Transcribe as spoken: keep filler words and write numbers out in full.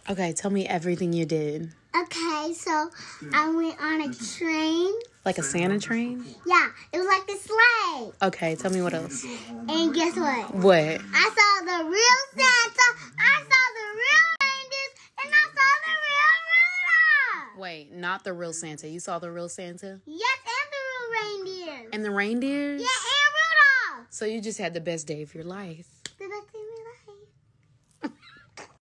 Okay, tell me everything you did. Okay, so I went on a train. Like a Santa train? Yeah, it was like a sleigh. Okay, tell me what else. And guess what? What? I saw the real Santa, I saw the real reindeers, and I saw the real Rudolph. Wait, not the real Santa. You saw the real Santa? Yes, and the real reindeers. And the reindeers? Yeah, and Rudolph. So you just had the best day of your life.